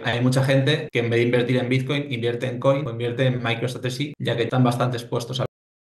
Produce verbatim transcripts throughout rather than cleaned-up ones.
hay mucha gente que en vez de invertir en Bitcoin, invierte en Coin o invierte en MicroStrategy, ya que están bastante expuestos a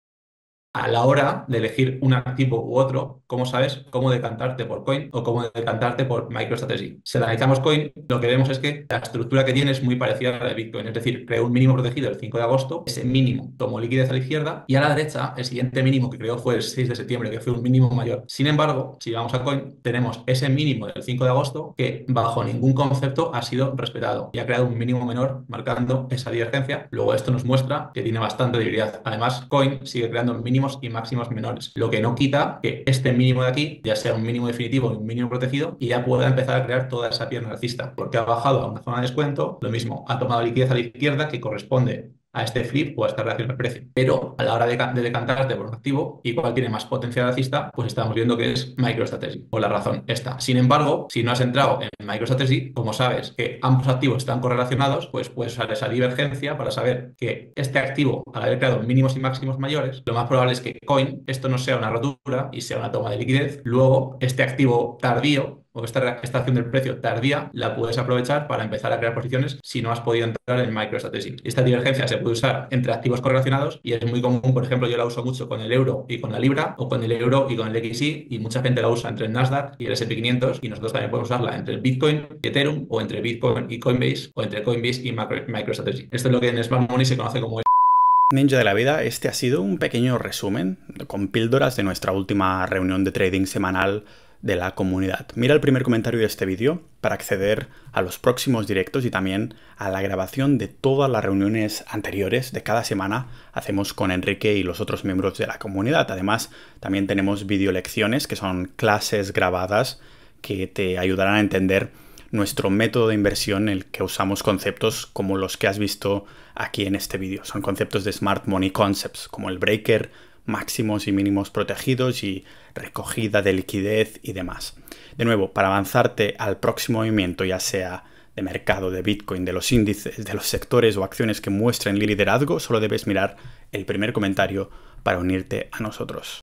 a la hora de elegir un activo u otro, ¿cómo sabes cómo decantarte por Coin o cómo decantarte por MicroStrategy? Si analizamos Coin, lo que vemos es que la estructura que tiene es muy parecida a la de Bitcoin, es decir, creó un mínimo protegido el cinco de agosto, ese mínimo tomó liquidez a la izquierda y a la derecha el siguiente mínimo que creó fue el seis de septiembre, que fue un mínimo mayor. Sin embargo, si vamos a Coin, tenemos ese mínimo del cinco de agosto que bajo ningún concepto ha sido respetado y ha creado un mínimo menor marcando esa divergencia. Luego esto nos muestra que tiene bastante debilidad. Además, Coin sigue creando mínimos y máximos menores, lo que no quita que este mínimo de aquí ya sea un mínimo definitivo y un mínimo protegido y ya pueda empezar a crear toda esa pierna alcista, porque ha bajado a una zona de descuento, lo mismo, ha tomado liquidez a la izquierda que corresponde a este flip o a esta reacción al precio. Pero a la hora de, de decantarte por un activo y cuál tiene más potencial alcista, pues estamos viendo que es MicroStrategy, por la razón esta. Sin embargo, si no has entrado en MicroStrategy, como sabes que ambos activos están correlacionados, pues puedes usar esa divergencia para saber que este activo, al haber creado mínimos y máximos mayores, lo más probable es que Coin, esto no sea una rotura y sea una toma de liquidez. Luego, este activo tardío o esta, esta acción del precio tardía la puedes aprovechar para empezar a crear posiciones si no has podido entrar en MicroStrategy. Esta divergencia se puede usar entre activos correlacionados y es muy común, por ejemplo, yo la uso mucho con el euro y con la libra o con el euro y con el X I y mucha gente la usa entre el Nasdaq y el ese and pe quinientos y nosotros también podemos usarla entre el Bitcoin y Ethereum o entre Bitcoin y Coinbase o entre Coinbase y MicroStrategy. Esto es lo que en Smart Money se conoce como Ninja de la vida, este ha sido un pequeño resumen con píldoras de nuestra última reunión de trading semanal de la comunidad. Mira el primer comentario de este vídeo para acceder a los próximos directos y también a la grabación de todas las reuniones anteriores de cada semana hacemos con Enrique y los otros miembros de la comunidad. Además, también tenemos video lecciones que son clases grabadas que te ayudarán a entender nuestro método de inversión en el que usamos conceptos como los que has visto aquí en este vídeo. Son conceptos de Smart Money Concepts, como el breaker, máximos y mínimos protegidos y recogida de liquidez y demás. De nuevo, para avanzarte al próximo movimiento, ya sea de mercado, de Bitcoin, de los índices, de los sectores o acciones que muestren liderazgo, solo debes mirar el primer comentario para unirte a nosotros.